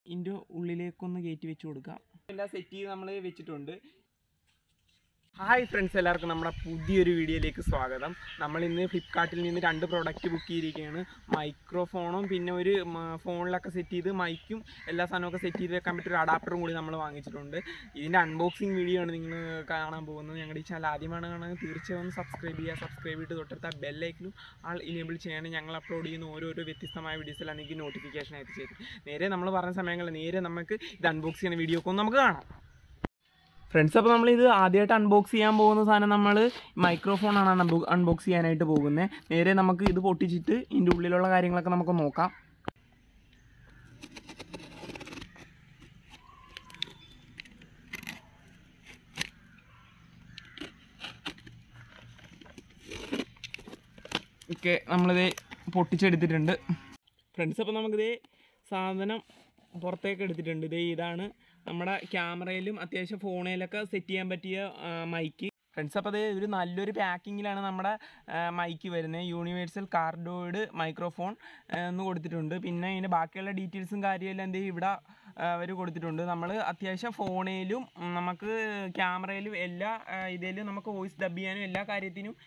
ഇതിൻ്റെ ഉള്ളിലേക്കൊന്ന് കയറ്റി വെച്ച് കൊടുക്കാം. എല്ലാം സെറ്റ് ചെയ്ത് നമ്മൾ വെച്ചിട്ടുണ്ട്. ഹായ് ഫ്രണ്ട്സ്, എല്ലാവർക്കും നമ്മുടെ പുതിയൊരു വീഡിയോയിലേക്ക് സ്വാഗതം. നമ്മളിന്ന് ഫ്ലിപ്കാർട്ടിൽ നിന്ന് 2 പ്രോഡക്റ്റ് ബുക്ക് ചെയ്തിരിക്കുകയാണ്. മൈക്രോഫോണും പിന്നെ ഒരു ഫോണിലൊക്കെ സെറ്റ് ചെയ്ത് മൈക്കും എല്ലാ സാധനമൊക്കെ സെറ്റ് ചെയ്ത് വെക്കാൻ പറ്റിയൊരു അഡാപ്റ്ററും കൂടി നമ്മൾ വാങ്ങിച്ചിട്ടുണ്ട്. ഇതിൻ്റെ അൺബോക്സിങ് വീഡിയോ ആണ് നിങ്ങൾ കാണാൻ പോകുന്നത്. ഞങ്ങളുടെ ഈ ചാനൽ ആദ്യമാണ് കാണുന്നത് തീർച്ചയായും ഒന്ന് സബ്സ്ക്രൈബ് ചെയ്തിട്ട് തൊട്ടടുത്ത ബെല്ലൈക്കനും ആൾ ഇനേബിൾ ചെയ്യാൻ ഞങ്ങൾ അപ്ലോഡ് ചെയ്യുന്ന ഓരോരോ വ്യത്യസ്തമായ വീഡിയോസിലാണ് എനിക്ക് നോട്ടിഫിക്കേഷൻ അയച്ചു തരും. നേരെ നമ്മൾ പറഞ്ഞ സമയങ്ങളിൽ നേരെ നമുക്ക് ഇത് അൺബോക്സ് ചെയ്യുന്ന വീഡിയോ ഒക്കെ ഒന്ന് നമുക്ക് കാണാം. ഫ്രണ്ട്സ്, അപ്പോൾ നമ്മളിത് ആദ്യമായിട്ട് അൺബോക്സ് ചെയ്യാൻ പോകുന്ന സാധനം നമ്മൾ മൈക്രോഫോണാണ് അൺബോക്സ് ചെയ്യാനായിട്ട് പോകുന്നത്. നേരെ നമുക്ക് ഇത് പൊട്ടിച്ചിട്ട് ഇതിൻ്റെ ഉള്ളിലുള്ള കാര്യങ്ങളൊക്കെ നമുക്ക് നോക്കാം. ഓക്കെ, നമ്മളിത് പൊട്ടിച്ചെടുത്തിട്ടുണ്ട് ഫ്രണ്ട്സ്. അപ്പോൾ നമുക്കിത് സാധനം പുറത്തേക്ക് എടുത്തിട്ടുണ്ട്. ഇതാണ് നമ്മുടെ ക്യാമറയിലും അത്യാവശ്യം ഫോണിലൊക്കെ സെറ്റ് ചെയ്യാൻ പറ്റിയ മൈക്ക് ഫ്രണ്ട്സ്. അപ്പോൾ അത് ഒരു നല്ലൊരു പാക്കിങ്ങിലാണ് നമ്മുടെ മൈക്ക് വരുന്നത്. യൂണിവേഴ്സൽ കാർഡോയിഡ് മൈക്രോഫോൺ എന്ന് കൊടുത്തിട്ടുണ്ട്. പിന്നെ ഇതിൻ്റെ ബാക്കിയുള്ള ഡീറ്റെയിൽസും കാര്യമെല്ലാം എന്ത് ഇവിടെ അവർ കൊടുത്തിട്ടുണ്ട്. നമ്മൾ അത്യാവശ്യം ഫോണിലും നമുക്ക് ക്യാമറയിലും എല്ലാ ഇതിലും നമുക്ക് വോയിസ് ഡബ് ചെയ്യാനും എല്ലാ കാര്യത്തിനും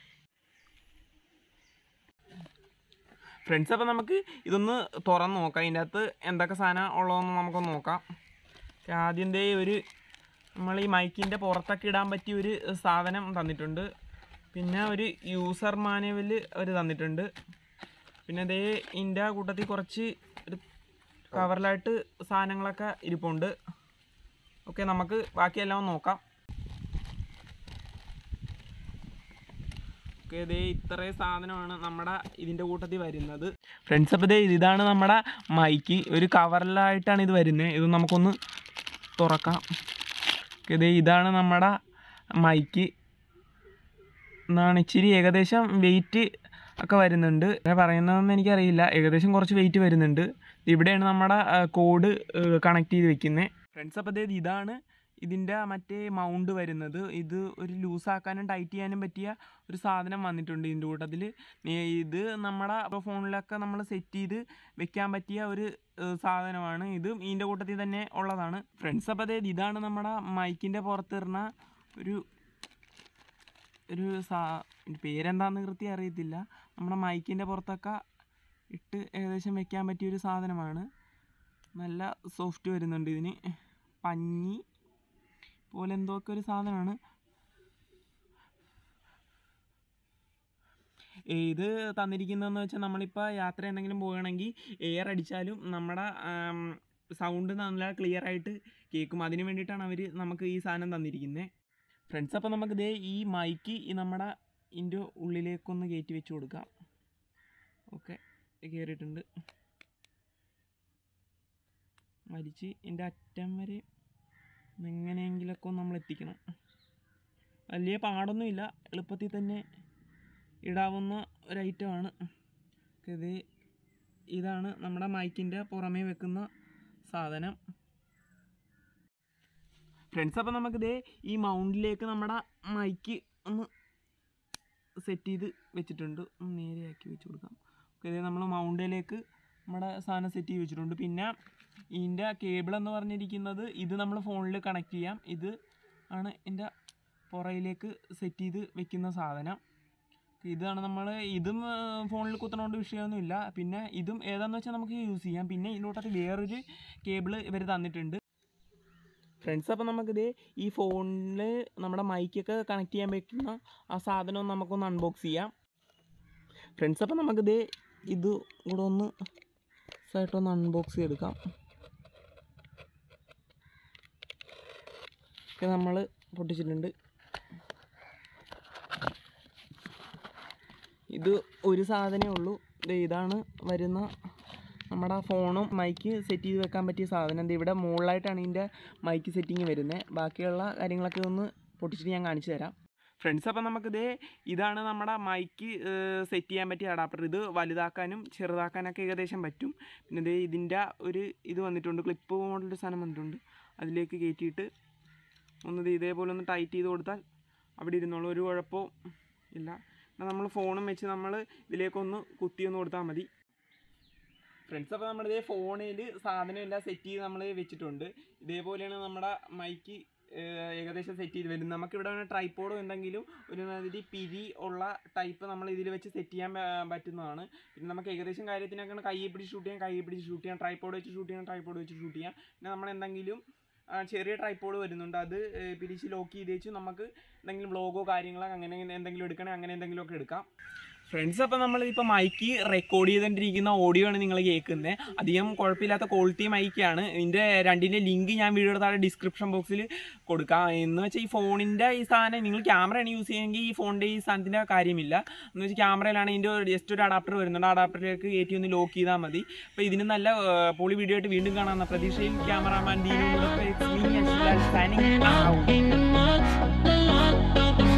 ഫ്രണ്ട്സ്. അപ്പോൾ നമുക്ക് ഇതൊന്ന് തുറന്ന് നോക്കാം. ഇതിൻ്റെ അകത്ത് എന്തൊക്കെ സാധനം ഉള്ളതെന്ന് നമുക്കൊന്ന് നോക്കാം. ആദ്യം നമ്മൾ ഈ മൈക്കിൻ്റെ പുറത്തൊക്കെ ഇടാൻ പറ്റിയ ഒരു സാധനം തന്നിട്ടുണ്ട്. പിന്നെ ഒരു യൂസർ മാനുവൽ അവർ തന്നിട്ടുണ്ട്. പിന്നെ ഇതിൻ്റെ കൂട്ടത്തിൽ കുറച്ച് ഒരു കവറിലായിട്ട് സാധനങ്ങളൊക്കെ ഇരിപ്പുണ്ട്. ഓക്കെ, നമുക്ക് ബാക്കിയെല്ലാം നോക്കാം. ഓക്കെ, ഇത്രയും സാധനമാണ് നമ്മുടെ ഇതിൻ്റെ കൂട്ടത്തിൽ വരുന്നത് ഫ്രണ്ട്സ്. അപ്പോൾ ഇതാണ് നമ്മുടെ മൈക്ക്. ഒരു കവറിലായിട്ടാണ് ഇത് വരുന്നത്. ഇത് നമുക്കൊന്ന് തുറക്കാം. ഓക്കെ, ഇതാണ് നമ്മുടെ മൈക്ക് എന്നാണ്. ഇച്ചിരി ഏകദേശം വെയിറ്റ് ഒക്കെ വരുന്നുണ്ട്. പറയുന്നതെന്ന് എനിക്കറിയില്ല. ഏകദേശം കുറച്ച് വെയിറ്റ് വരുന്നുണ്ട്. ഇവിടെയാണ് നമ്മുടെ കോഡ് കണക്ട് ചെയ്ത് വെക്കുന്നത് ഫ്രണ്ട്സ്. അപ്പോൾ ഇതാണ് ഇതിൻ്റെ മറ്റേ മൗണ്ട് വരുന്നത്. ഇത് ഒരു ലൂസാക്കാനും ടൈറ്റ് ചെയ്യാനും പറ്റിയ ഒരു സാധനം വന്നിട്ടുണ്ട് ഇതിൻ്റെ കൂട്ടത്തിൽ. ഇത് നമ്മുടെ ഫോണിലൊക്കെ നമ്മൾ സെറ്റ് ചെയ്ത് വെക്കാൻ പറ്റിയ ഒരു സാധനമാണ്. ഇതും ഇതിൻ്റെ കൂട്ടത്തിൽ തന്നെ ഉള്ളതാണ് ഫ്രണ്ട്സ്. അപ്പോൾ ഇതാണ് നമ്മുടെ മൈക്കിൻ്റെ പുറത്തിടുന്ന ഒരു പേരെന്താണെന്ന് കൃത്യം അറിയത്തില്ല. നമ്മുടെ മൈക്കിൻ്റെ പുറത്തൊക്കെ ഇട്ട് ഏകദേശം വെക്കാൻ പറ്റിയൊരു സാധനമാണ്. നല്ല സോഫ്റ്റ് വരുന്നുണ്ട്. ഇതിന് പഞ്ഞി പോലെ എന്തൊക്കെ ഒരു സാധനമാണ്. ഇത് തന്നിരിക്കുന്നതെന്ന് വെച്ചാൽ നമ്മളിപ്പോൾ യാത്ര എന്തെങ്കിലും പോവുകയാണെങ്കിൽ എയർ അടിച്ചാലും നമ്മുടെ സൗണ്ട് നല്ല ക്ലിയർ ആയിട്ട് കേൾക്കും. അതിന് വേണ്ടിയിട്ടാണ് അവർ നമുക്ക് ഈ സാധനം തന്നിരിക്കുന്നത് ഫ്രണ്ട്സ്. അപ്പോൾ നമുക്ക് ഈ മൈക്ക് നമ്മുടെ ഇതിൻ്റെ ഉള്ളിലേക്കൊന്ന് കയറ്റി വെച്ച് കൊടുക്കാം. ഓക്കെ, കയറിയിട്ടുണ്ട്. വലിച്ച് ഇതിൻ്റെ അറ്റം വരെ എങ്ങനെയെങ്കിലൊക്കെ ഒന്ന് നമ്മൾ എത്തിക്കണം. വലിയ പാടൊന്നുമില്ല, എളുപ്പത്തിൽ തന്നെ ഇടാവുന്ന ഒരു ഐറ്റമാണ്. ഇതാണ് നമ്മുടെ മൈക്കിൻ്റെ പുറമേ വെക്കുന്ന സാധനം ഫ്രണ്ട്സ്. അപ്പോൾ നമുക്ക് ഈ മൗണ്ടിലേക്ക് നമ്മുടെ മൈക്ക് ഒന്ന് സെറ്റ് ചെയ്ത് വെച്ചിട്ടുണ്ട്. ഒന്ന് നേരെയാക്കി വെച്ച് കൊടുക്കാം. ഓക്കെ, നമ്മൾ മൗണ്ടിലേക്ക് നമ്മുടെ സാധനം സെറ്റ് ചെയ്ത് വെച്ചിട്ടുണ്ട്. പിന്നെ ഇതിൻ്റെ കേബിൾ എന്ന് പറഞ്ഞിരിക്കുന്നത് ഇത് നമ്മൾ ഫോണിൽ കണക്ട് ചെയ്യാം. ഇത് ആണ് ഇതിൻ്റെ പുറയിലേക്ക് സെറ്റ് ചെയ്ത് വെക്കുന്ന സാധനം. ഇതാണ് നമ്മൾ ഇതും ഫോണിൽ കുത്തണോണ്ട് വിഷയമൊന്നുമില്ല. പിന്നെ ഇതും ഏതാണെന്ന് വെച്ചാൽ നമുക്ക് യൂസ് ചെയ്യാം. പിന്നെ ഇതിനോട്ടത്ത് വേറൊരു കേബിൾ ഇവർ തന്നിട്ടുണ്ട് ഫ്രണ്ട്സ്. അപ്പോൾ നമുക്കിത് ഈ ഫോണിൽ നമ്മുടെ മൈക്കൊക്കെ കണക്ട് ചെയ്യാൻ പറ്റുന്ന ആ സാധനം നമുക്കൊന്ന് അൺബോക്സ് ചെയ്യാം ഫ്രണ്ട്സ്. അപ്പോൾ നമുക്കിത് ഇത് കൂടെ ഒന്ന് സൈഡൊന്ന് അൺബോക്സ് ചെയ്തെടുക്കാം. നമ്മൾ പൊട്ടിച്ചിട്ടുണ്ട്. ഇത് ഒരു സാധനമേ ഉള്ളൂ. ഇതാണ് വരുന്ന നമ്മുടെ ഫോണും മൈക്ക് സെറ്റ് ചെയ്ത് വെക്കാൻ പറ്റിയ സാധനം. ഇവിടെ മുകളിലായിട്ടാണ് ഇതിൻ്റെ മൈക്ക് സെറ്റിങ് വരുന്നത്. ബാക്കിയുള്ള കാര്യങ്ങളൊക്കെ ഒന്ന് പൊട്ടിച്ചിട്ട് ഞാൻ കാണിച്ചു തരാം ഫ്രണ്ട്സ്. അപ്പോൾ നമുക്കിത് ഇതാണ് നമ്മുടെ മൈക്ക് സെറ്റ് ചെയ്യാൻ പറ്റിയ അഡാപ്റ്റർ. ഇത് വലുതാക്കാനും ചെറുതാക്കാനൊക്കെ ഏകദേശം പറ്റും. പിന്നെ ഇതിൻ്റെ ഒരു ഇത് വന്നിട്ടുണ്ട്, ക്ലിപ്പ് മോഡലൊരു സാധനം വന്നിട്ടുണ്ട്. അതിലേക്ക് കയറ്റിയിട്ട് ഒന്ന് ഇതേപോലെ ഒന്ന് ടൈറ്റ് ചെയ്ത് കൊടുത്താൽ അവിടെ ഇരുന്നോളൂ, ഒരു കുഴപ്പവും ഇല്ല. നമ്മൾ ഫോണും വെച്ച് നമ്മൾ ഇതിലേക്കൊന്ന് കുത്തിയൊന്ന് കൊടുത്താൽ മതി. ഫ്രണ്ട്സ്, അപ്പോൾ നമ്മളിതേ ഫോണിൽ സാധനം എല്ലാം സെറ്റ് ചെയ്ത് നമ്മൾ വെച്ചിട്ടുണ്ട്. ഇതേപോലെയാണ് നമ്മുടെ മൈക്ക് ഏകദേശം സെറ്റ് ചെയ്ത് വരുന്നത്. നമുക്കിവിടെ ട്രൈപ്പോഡോ എന്തെങ്കിലും ഒരു മാതിരി പിരി ഉള്ള ടൈപ്പ് നമ്മൾ ഇതിൽ വെച്ച് സെറ്റ് ചെയ്യാൻ പറ്റുന്നതാണ്. പിന്നെ നമുക്ക് ഏകദേശം കാര്യത്തിനൊക്കെ കൈ പിടിച്ച് ഷൂട്ട് ചെയ്യാം, ട്രൈപ്പോഡ് വെച്ച് ഷൂട്ട് ചെയ്യാം. പിന്നെ നമ്മൾ എന്തെങ്കിലും ചെറിയ ട്രൈപ്പോഡ് വരുന്നുണ്ട്, അത് പിരിച്ച് ലോക്ക് ചെയ്ത് വെച്ച് നമുക്ക് എന്തെങ്കിലും വ്ളോഗോ കാര്യങ്ങളോ അങ്ങനെ എന്തെങ്കിലും എടുക്കണേ അങ്ങനെ എന്തെങ്കിലുമൊക്കെ എടുക്കാം. ഫ്രണ്ട്സ്, അപ്പോൾ നമ്മളിപ്പോൾ മൈക്ക് റെക്കോർഡ് ചെയ്തുകൊണ്ടിരിക്കുന്ന ഓഡിയോ ആണ് നിങ്ങൾ കേൾക്കുന്നത്. അധികം കുഴപ്പമില്ലാത്ത ക്വാളിറ്റി മൈക്കാണ്. ഇതിൻ്റെ രണ്ടിൻ്റെ ലിങ്ക് ഞാൻ വീഡിയോയുടെ താഴെ ഡിസ്ക്രിപ്ഷൻ ബോക്സിൽ കൊടുക്കാം. എന്ന് വെച്ചാൽ ഈ ഫോണിൻ്റെ ഈ സാധനം നിങ്ങൾ ക്യാമറയാണ് യൂസ് ചെയ്യുമെങ്കിൽ ഈ ഫോണിൻ്റെ ഈ സാധനത്തിൻ്റെ കാര്യമില്ല. എന്ന് വെച്ചാൽ ക്യാമറയിലാണ് ഇതിൻ്റെ ജസ്റ്റ് ഒരു അഡാപ്റ്റർ വരുന്നുണ്ട്, അഡാപ്റ്ററിലേക്ക് കയറ്റി ഒന്ന് ലോക്ക് ചെയ്താൽ മതി. അപ്പോൾ ഇതിന് നല്ല പൊളി വീഡിയോ ആയിട്ട് വീണ്ടും കാണാമെന്ന പ്രതീക്ഷയിൽ ക്യാമറാമാൻ ദീനു.